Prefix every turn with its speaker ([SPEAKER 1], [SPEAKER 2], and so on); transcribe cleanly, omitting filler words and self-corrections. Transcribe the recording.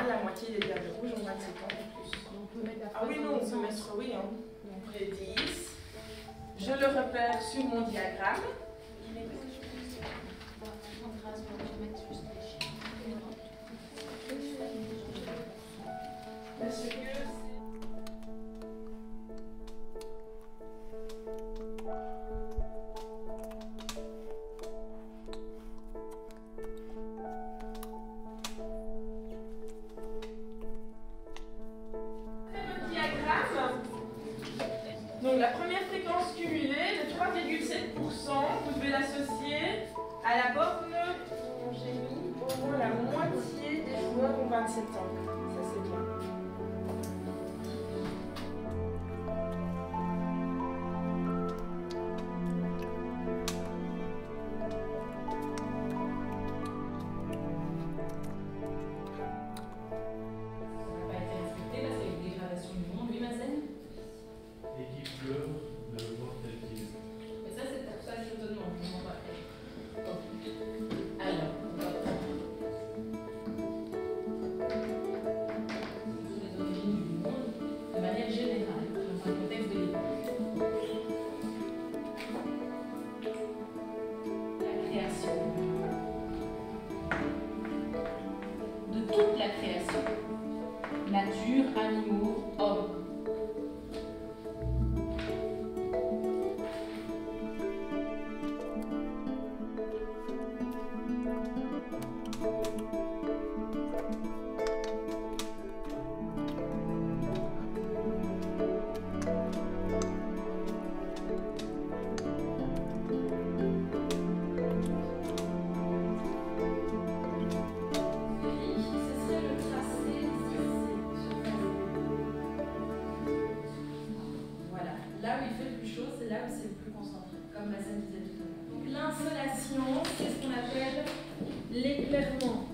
[SPEAKER 1] la moitié des diables rouges ont 27 ans de plus.
[SPEAKER 2] On peut mettre la
[SPEAKER 1] Ah oui, non, on peut mettre, oui, hein. Après 10. Je le repère sur mon diagramme. Monsieur Gueux, donc la première fréquence cumulée de 3,7%, vous devez l'associer à la borne dont j'ai mis au moins la moitié des joueurs ont 27 ans. Ça c'est bien.
[SPEAKER 3] Toute la création, nature, animaux, hommes. Là où il fait le plus chaud, c'est là où c'est le plus concentré, comme Massène disait tout à l'heure. Donc l'insolation, c'est ce qu'on appelle l'éclairement.